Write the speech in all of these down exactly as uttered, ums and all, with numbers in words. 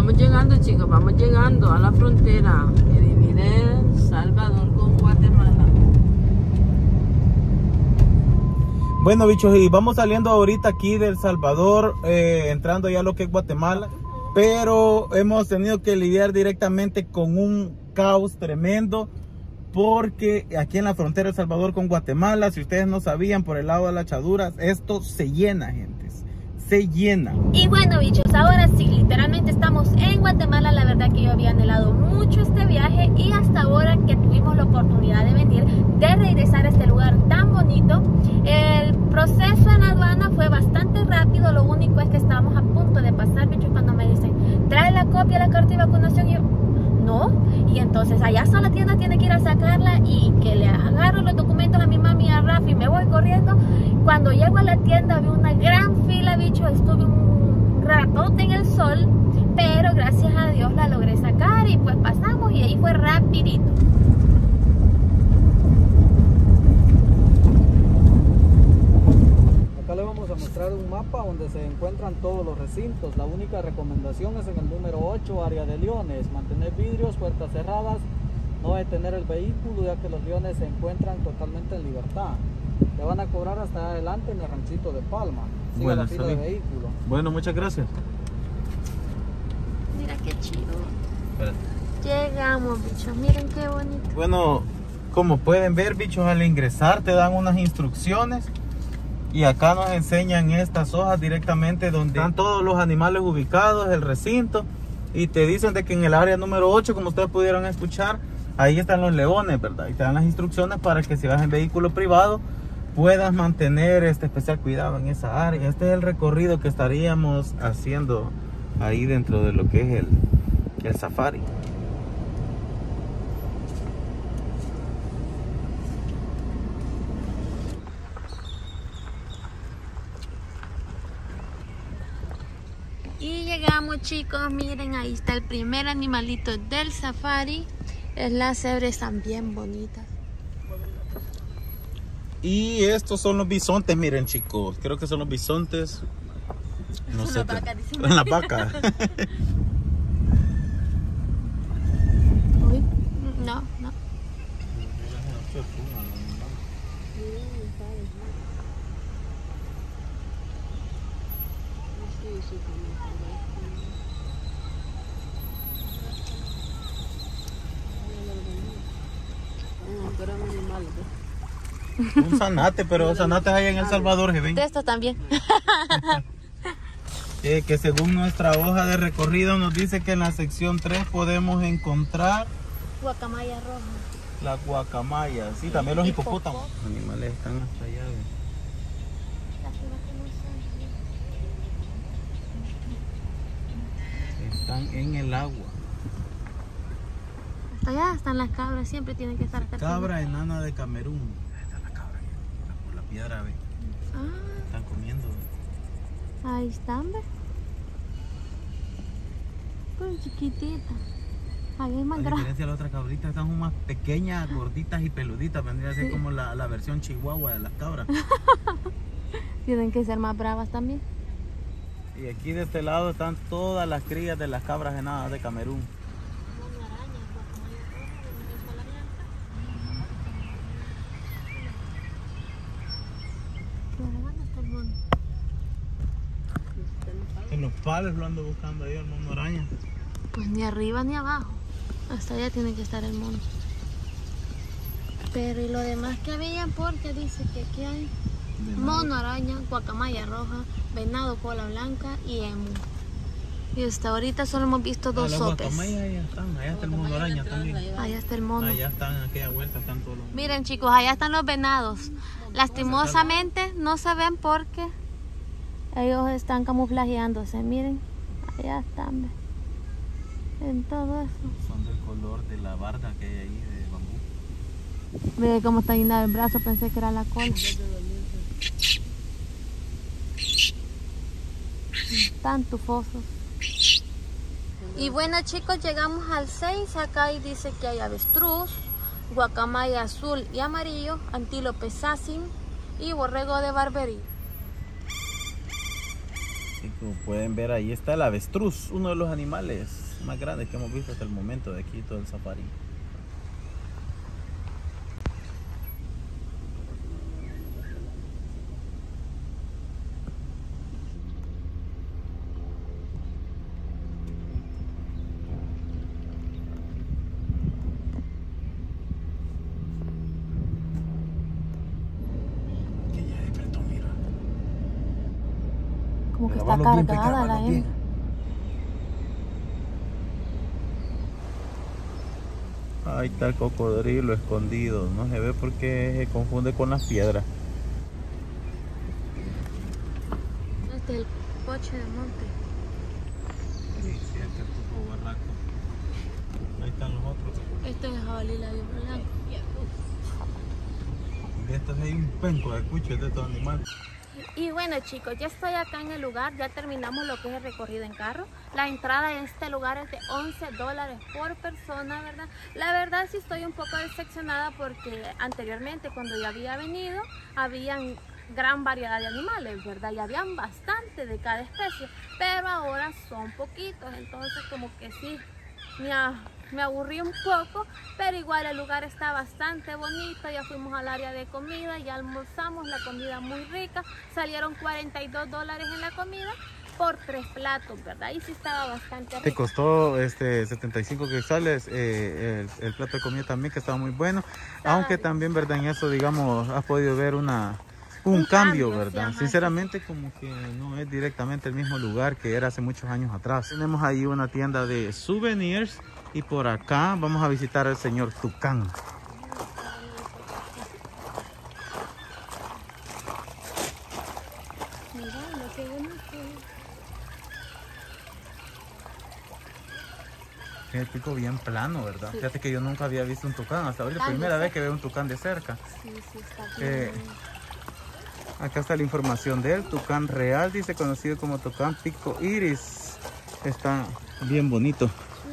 vamos llegando, chicos, vamos llegando a la frontera que divide El Salvador con Guatemala. Bueno, bichos, y vamos saliendo ahorita aquí de El Salvador, eh, entrando ya a lo que es Guatemala, pero hemos tenido que lidiar directamente con un caos tremendo, porque aquí en la frontera de El Salvador con Guatemala, si ustedes no sabían, por el lado de las Chaduras, esto se llena, gente, se llena. Y bueno, bichos, ahora sí, literalmente estamos en Guatemala. La verdad que yo había anhelado mucho este viaje y hasta ahora que tuvimos la oportunidad de venir, de regresar a este lugar tan bonito. El proceso en la aduana fue bastante rápido, lo único es que estábamos a punto de pasar, bichos, cuando me dicen, trae la copia de la carta de vacunación, y yo, no, y entonces allá hasta la tienda tiene que ir a sacarla y que le agarro los documentos a mi mami y a Rafi y me voy corriendo. Cuando llego a la tienda vi una gran fila, bicho, estuve un ratote en el sol, pero gracias a Dios la logré sacar y pues pasamos y ahí fue rapidito. Acá le vamos a mostrar un mapa donde se encuentran todos los recintos. La única recomendación es en el número ocho, área de leones. Mantener vidrios, puertas cerradas, no detener el vehículo, ya que los leones se encuentran totalmente en libertad. Te van a cobrar hasta adelante en el ranchito de Palma. Sigue Bueno, la fila de vehículos. Bueno, muchas gracias. Mira qué chido. Espérate. Llegamos, bichos, miren qué bonito. Bueno, como pueden ver, bichos, al ingresar te dan unas instrucciones y acá nos enseñan estas hojas directamente donde están todos los animales ubicados, el recinto, y te dicen de que en el área número ocho, como ustedes pudieron escuchar, ahí están los leones, ¿verdad? Y te dan las instrucciones para que si vas en vehículo privado puedas mantener este especial cuidado en esa área. Este es el recorrido que estaríamos haciendo ahí dentro de lo que es el, el safari. Y llegamos, chicos, miren, ahí está el primer animalito del safari. Las cebras están bien bonitas. Y estos son los bisontes, miren, chicos, creo que son los bisontes. No sé, Las vacas, dicen. en la vaca. Uy, no, no. Un zanate, pero zanates hay en El Salvador, que ven. De estos también. Eh, que según nuestra hoja de recorrido nos dice que en la sección tres podemos encontrar Guacamaya roja. la guacamaya, sí, también los hipopótamos. Los animales están hasta allá. ¿Ves? Están en el agua. Hasta allá están las cabras, siempre tienen que estar hasta Cabra enana de Camerún. Ahí está la cabra, por la piedra, ve. Ah, Están comiendo. ahí están, ¿ves? Pues chiquitita. Ahí es más A grande. diferencia de las otras cabritas, están son más pequeñas, gorditas y peluditas. Vendría a ser Sí. como la, la versión chihuahua de las cabras. Tienen que ser más bravas también. Y aquí de este lado están todas las crías de las cabras enanas de Camerún. En los palos lo ando buscando ahí el mono araña. Pues ni arriba ni abajo. Hasta allá tiene que estar el mono. Pero y lo demás que había, porque dice que aquí hay mono araña, guacamaya roja, venado cola blanca y emu. Y hasta ahorita solo hemos visto dos Las sopes. guacamayas allá están, allá está el mono araña también. Allá está el mono. Allá están, en aquella vuelta están todos los... Miren, chicos, allá están los venados. Lastimosamente no se ven porque ellos están camuflajeándose. Miren, allá están, ¿ves? En todo eso. Son del color de la barda que hay ahí de bambú. Mire cómo está guindado el brazo, pensé que era la cola. Tan tufosos. Y bueno, chicos, llegamos al seis. Acá y dice que hay avestruz, guacamaya azul y amarillo, antílope sassin y borrego de Barberí. Y como pueden ver, ahí está el avestruz, uno de los animales más grandes que hemos visto hasta el momento de aquí, todo el safari. Como que está cargada la hembra. Ahí está el cocodrilo escondido, no se ve porque se confunde con las piedras. Este es el poche de monte. Sí, sí, este es tu barraco. Ahí están los otros. Este es el jabalí labio blanco. De estos hay un penco de cuchos de estos animales. Y bueno, chicos, ya estoy acá en el lugar, ya terminamos lo que es el recorrido en carro. La entrada en este lugar es de once dólares por persona, ¿verdad? La verdad sí estoy un poco decepcionada porque anteriormente cuando yo había venido, habían gran variedad de animales, ¿verdad? Y habían bastante de cada especie, pero ahora son poquitos, entonces como que sí, me, a, me aburrí un poco, pero igual el lugar está bastante bonito. Ya fuimos al área de comida, ya almorzamos, la comida muy rica, salieron cuarenta y dos dólares en la comida por tres platos, ¿verdad? Y sí estaba bastante rico. Te costó este setenta y cinco quetzales eh, el, el plato de comida también, que estaba muy bueno, estaba aunque bien. También, ¿verdad? En eso, digamos, has podido ver una un, un cambio, cambio, ¿verdad? Sí, sinceramente, como que no es directamente el mismo lugar que era hace muchos años atrás. Tenemos ahí una tienda de souvenirs y por acá vamos a visitar al señor Tucán. Tiene el pico bien plano, ¿verdad? Sí. Fíjate que yo nunca había visto un tucán, hasta ahora es la primera vez que veo un tucán de cerca. Sí, sí, está eh, acá está la información de él, tucán real, dice, conocido como tucán pico iris. Está bien bonito.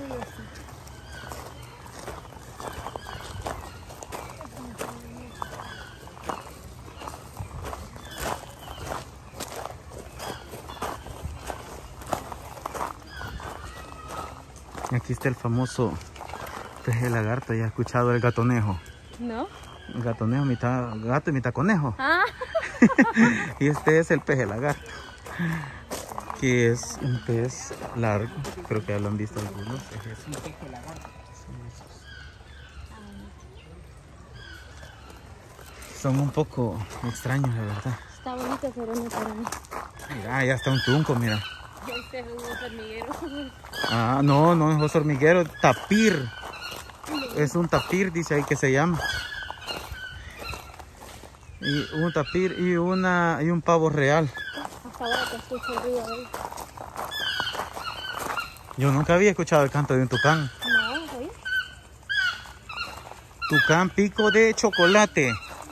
Aquí está el famoso peje lagarto. ¿Ya has escuchado el gatonejo? No. El gatonejo, mitad gato y mitad conejo. Ah. Y este es el peje lagarto, que es un pez largo. Creo que ya lo han visto algunos. Es un peje lagarto. Son un poco extraños, la verdad. Está bonito, pero no para mí. Mira, ya está un tunco, mira. Este es un oso hormiguero. Ah, no, no es oso hormiguero, tapir. Es un tapir, dice ahí que se llama. Y un tapir y una y un pavo real. Hasta ahora te escucho el ruido ahí. Yo nunca había escuchado el canto de un tucán. No, ¿sí? Tucán pico de chocolate.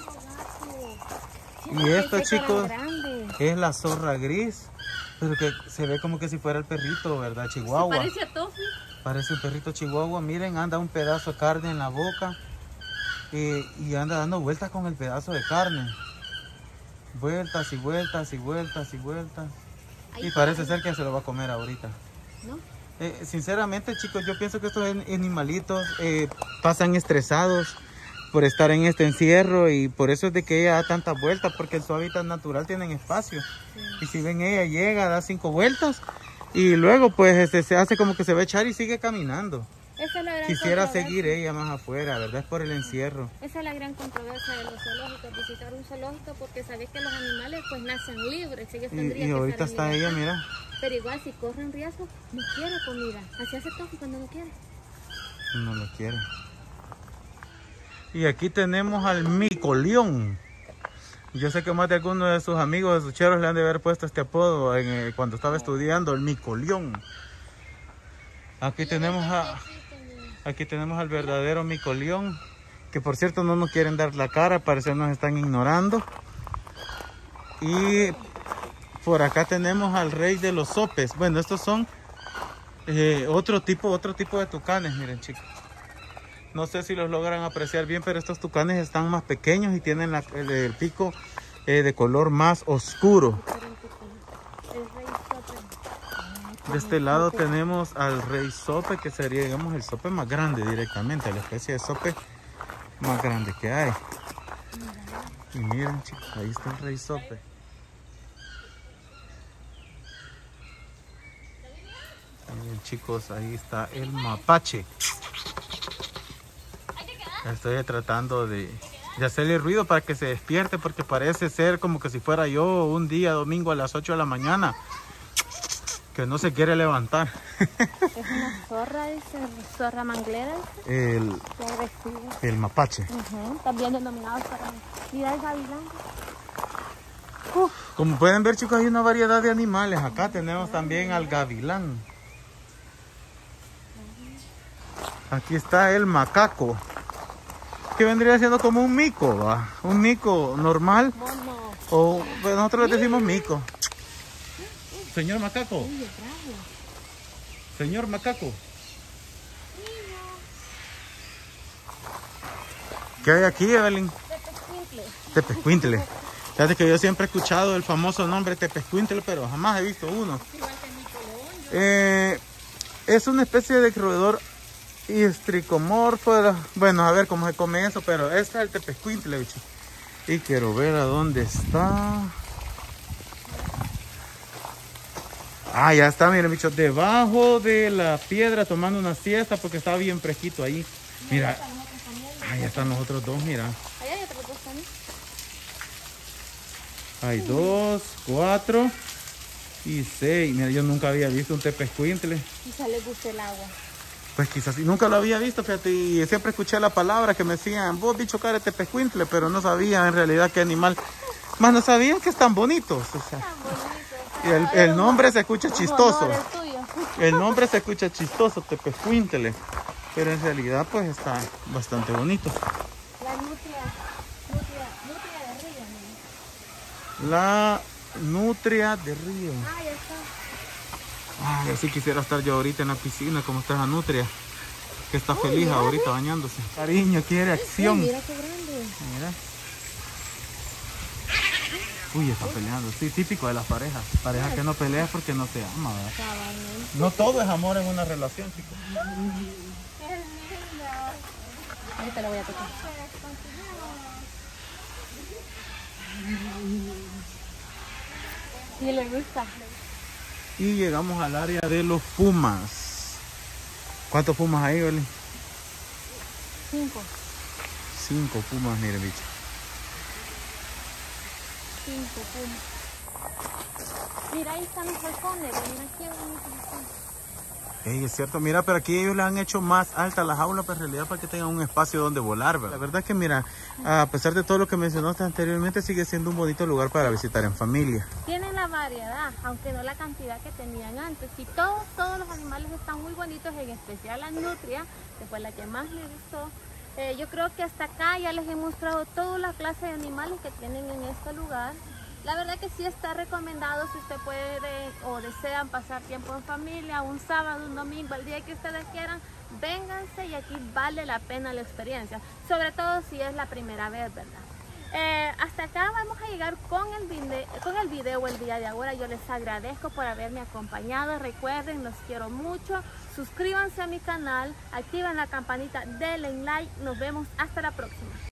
Sí, y esto, chicos, es la zorra gris. Pero que se ve como que si fuera el perrito, ¿verdad? Chihuahua. Se parece a Tofi. Parece un perrito chihuahua. Miren, anda un pedazo de carne en la boca. Eh, y anda dando vueltas con el pedazo de carne. Vueltas y vueltas y vueltas y vueltas. Ahí y parece está. ser que se lo va a comer ahorita. ¿No? Eh, sinceramente, chicos, yo pienso que estos animalitos eh, pasan estresados por estar en este encierro, y por eso es de que ella da tantas vueltas, porque en su hábitat natural tienen espacio. Sí. Y si ven, ella llega, da cinco vueltas y luego pues este, se hace como que se va a echar y sigue caminando. Esa es la gran Quisiera seguir ella más afuera, ¿verdad? Es por el encierro. Esa es la gran controversia de los zoológicos, visitar un zoológico, porque sabes que los animales pues nacen libres. Ellos y, y ahorita está ella, mira. Pero igual si corren riesgo, no quiere comida. Así hace Tofi cuando no quiere. No lo quiere. Y aquí tenemos al micoleón. Yo sé que más de algunos de sus amigos de sucheros le han de haber puesto este apodo en, eh, cuando estaba estudiando, el micoleón. Aquí tenemos a, aquí tenemos al verdadero micoleón, que por cierto no nos quieren dar la cara, parece que nos están ignorando. Y por acá tenemos al rey de los sopes. Bueno, estos son eh, otro tipo, otro tipo de tucanes, miren, chicos. No sé si los logran apreciar bien, pero estos tucanes están más pequeños y tienen la, el, el pico eh, de color más oscuro. El rey sope De este lado tenemos al rey sope, que sería, digamos, el sope más grande directamente, la especie de sope más grande que hay. Y miren, chicos, ahí está el rey sope. Miren, chicos, ahí está el mapache. Estoy tratando de, de hacerle ruido para que se despierte, porque parece ser como que si fuera yo un día domingo a las ocho de la mañana, que no se quiere levantar. Es una zorra, dice, zorra manglera. El, el mapache. Uh-huh. También denominados para... Mira el gavilán. Uf. Como pueden ver, chicos, hay una variedad de animales. Acá tenemos también al gavilán. Aquí está el macaco, que vendría siendo como un mico, ¿va? Un mico normal. Mono. O pues nosotros le decimos mico. Señor macaco. Señor macaco. ¿Qué hay aquí, Evelyn? Tepezcuintle. Tepezcuintle. Fíjate que yo siempre he escuchado el famoso nombre Tepezcuintle, pero jamás he visto uno. Eh, es una especie de roedor histricomorfo. Bueno, a ver cómo se come eso, pero este es el Tepezcuintle, bicho. Y quiero ver a dónde está. Ah, ya está, miren, bicho, debajo de la piedra tomando una siesta porque está bien fresquito ahí. Mira, ah, ya están los otros dos, mira. Allá hay otros dos también. Hay dos, cuatro y seis. Mira, yo nunca había visto un tepezcuintle. Quizá les guste el agua. Pues quizás sí, nunca lo había visto, fíjate, y siempre escuché la palabra que me decían, vos bicho cara de tepezcuintle, pero no sabía en realidad qué animal. Más no sabían que están bonitos, o sea. Tan bonitos. Y el, el nombre se escucha chistoso. Es tuyo. El nombre se escucha chistoso, tepezcuintle, pero en realidad pues está bastante bonito. La nutria, nutria, nutria de río, ¿no? La nutria de río. Ah, ya está. Ay, así quisiera estar yo ahorita en la piscina como está esa nutria, que está feliz. Mira, ahorita bañándose. Cariño, quiere acción. Mira qué grande. Mira. Uy, está peleando. Sí, típico de las parejas. Pareja que no pelea porque no se ama, ¿verdad? No todo es amor en una relación, chicos. Ahorita lo voy a tocar. Sí, le gusta. Y llegamos al área de los pumas. ¿Cuántos pumas hay, Oli? Cinco. Cinco pumas, mire, bicho. Cinco pumas. Mira, ahí están los halcones. Mira qué bonitos están. Ey, es cierto, mira, pero aquí ellos le han hecho más alta las jaulas, pero en realidad para que tengan un espacio donde volar, ¿verdad? La verdad es que, mira, a pesar de todo lo que mencionaste anteriormente, sigue siendo un bonito lugar para visitar en familia. Tienen la variedad, aunque no la cantidad que tenían antes. Y todos, todos los animales están muy bonitos, en especial la nutria, que fue la que más me gustó. Eh, yo creo que hasta acá ya les he mostrado toda la clase de animales que tienen en este lugar. La verdad que sí está recomendado si usted puede o desean pasar tiempo en familia, un sábado, un domingo, el día que ustedes quieran, vénganse y aquí vale la pena la experiencia, sobre todo si es la primera vez, ¿verdad? Eh, hasta acá vamos a llegar con el, video, con el video el día de ahora. Yo les agradezco por haberme acompañado. Recuerden, los quiero mucho. Suscríbanse a mi canal, activen la campanita, denle like. Nos vemos hasta la próxima.